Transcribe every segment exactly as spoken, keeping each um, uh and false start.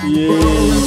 Yeah.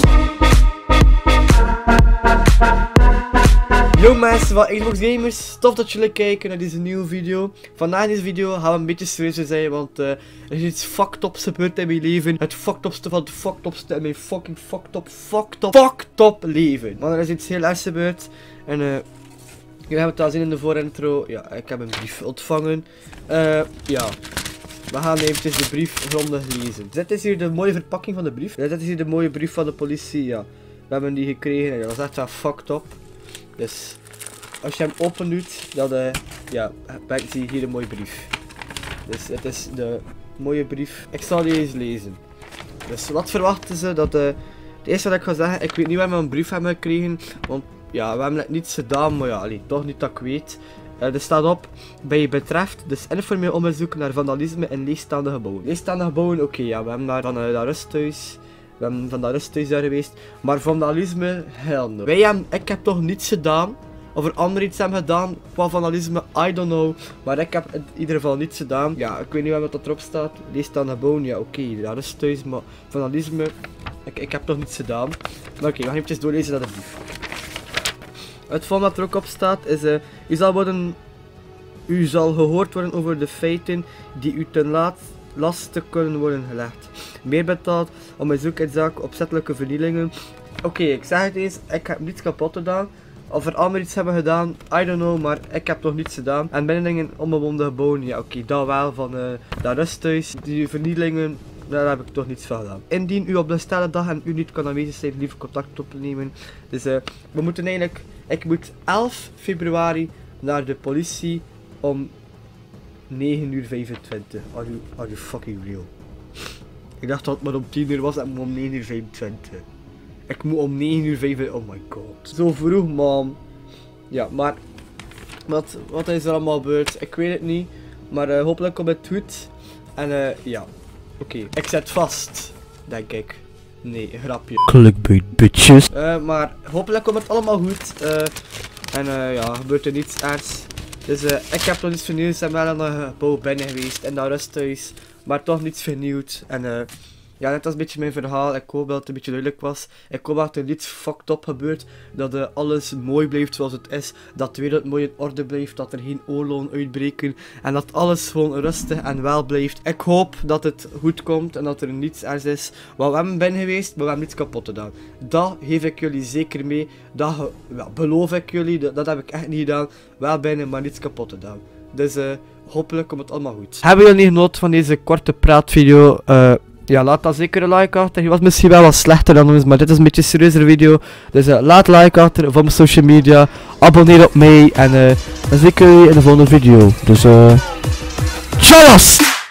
Yo mensen van Xbox Gamers, tof dat jullie kijken naar deze nieuwe video. Vandaag in deze video gaan we een beetje serieus zijn, want uh, er is iets fucked ups gebeurd in mijn leven. Het fucked upste van het fucked upste in mijn fucking fucked up, fucked up, fucked up leven. Maar er is iets heel ergs gebeurd en uh, jullie hebben het al zien in de voorintro. Ja, ik heb een brief ontvangen. Uh, ja. We gaan eventjes de brief grondig lezen. Dit is hier de mooie verpakking van de brief. Dit is hier de mooie brief van de politie, ja. We hebben die gekregen en dat is echt wel fucked up. Dus als je hem open doet, dan uh, ja, zie je hier een mooie brief. Dus het is de mooie brief. Ik zal die eens lezen. Dus wat verwachten ze? Dat uh, het eerste wat ik ga zeggen, ik weet niet waar we een brief hebben gekregen. Want ja, we hebben het niets gedaan, maar ja, allee, toch niet dat ik weet. Uh, er staat op, bij je betreft, dus informeel onderzoek naar vandalisme in leegstaande gebouwen. Leegstaande gebouwen, oké, okay, ja, we hebben daar van uh, dat rusthuis. We hebben van dat rusthuis daar geweest. Maar vandalisme, hell no. Wij hebben, ik heb toch niets gedaan. Of er anderen iets hebben gedaan qua vandalisme, I don't know. Maar ik heb in ieder geval niets gedaan. Ja, ik weet niet wat dat erop staat. Leegstaande gebouwen, ja oké, okay, dat rusthuis. Maar vandalisme, ik, ik heb toch niets gedaan. Maar oké, okay, we gaan even doorlezen naar de brief. Het volgende wat er ook op staat is, uh, u zal worden, u zal gehoord worden over de feiten die u ten laat laste kunnen worden gelegd. Meer betaald om een zoek in zaak opzettelijke vernielingen. Oké, okay, ik zeg het eens, ik heb niets kapot gedaan. Of er anderen iets hebben gedaan, I don't know, maar ik heb nog niets gedaan. En binnendingen onbewoonde gebouwen, ja oké, okay, dat wel, van uh, dat rusthuis, die vernielingen, daar heb ik toch niets van gedaan. Indien u op de stelle dag en u niet kan aanwezig zijn, liever contact opnemen. Dus uh, we moeten eigenlijk, ik moet elf februari naar de politie om negen uur vijfentwintig. Are you, are you fucking real? Ik dacht dat het maar om tien uur was en moet om negen uur vijfentwintig. Ik moet om negen uur vijfentwintig. Oh my god. Zo vroeg, man. Ja, maar wat, wat is er allemaal gebeurd? Ik weet het niet. Maar uh, hopelijk komt het goed. En uh, ja. Oké, okay. Ik zet vast. Denk ik. Nee, een grapje. Clickbait bitches. Uh, maar hopelijk komt het allemaal goed. Uh, en uh, ja, gebeurt er niets ergs. Dus uh, ik heb nog niets vernieuwd. Ik ben wel in een gebouw binnen geweest. In dat rusthuis. Maar toch niets vernieuwd. En uh, ja, net als een beetje mijn verhaal. Ik hoop dat het een beetje duidelijk was. Ik hoop dat er niets fucked up gebeurt. Dat uh, alles mooi blijft zoals het is. Dat de wereld mooi in orde blijft. Dat er geen oorlogen uitbreken. En dat alles gewoon rustig en wel blijft. Ik hoop dat het goed komt. En dat er niets ergs is. Want we hebben binnen geweest. Maar we hebben niets kapot gedaan. Dat geef ik jullie zeker mee. Dat ja, beloof ik jullie. Dat, dat heb ik echt niet gedaan. Wel binnen, maar niets kapot gedaan. Dus uh, hopelijk komt het allemaal goed. Hebben jullie genoten van deze korte praatvideo? Uh, Ja, laat dan zeker een like achter. Die was misschien wel wat slechter dan ons, maar dit is een beetje een serieuzer video. Dus uh, laat een like achter op mijn social media. Abonneer op mij en uh, dan zie ik jullie in de volgende video. Dus eh... Uh, tjallas!